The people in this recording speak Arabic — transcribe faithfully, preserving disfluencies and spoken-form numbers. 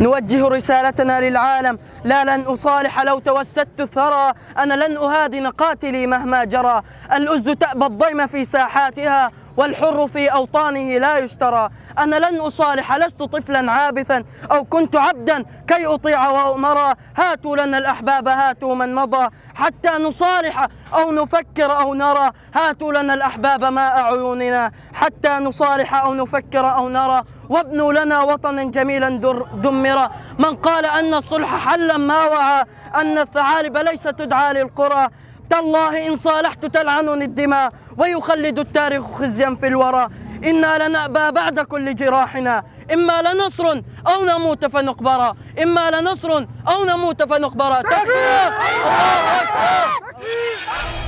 نوجه رسالتنا للعالم: لا لن أصالح لو توسدت الثرى، أنا لن أهادن قاتلي مهما جرى. الأسد تأبى الضيم في ساحاتها، والحر في أوطانه لا يشترى. أنا لن أصالح، لست طفلا عابثا أو كنت عبدا كي أطيع وأؤمرا. هاتوا لنا الأحباب، هاتوا من مضى حتى نصالح أو نفكر أو نرى. هاتوا لنا الأحباب ماء عيوننا حتى نصالح أو نفكر أو نرى. وابنوا لنا وطنا جميلا دمرا. من قال أن الصلح حلا ما وعى، أن الثعالب ليس تدعى للقرى. تالله إن صالحت تلعنني الدماء، ويخلد التاريخ خزيا في الورى. إنا لنأبى بعد كل جراحنا، إما لنصر أو نموت فنقبرا. إما لنصر أو نموت فنقبرا. تكفير! الله أكبر!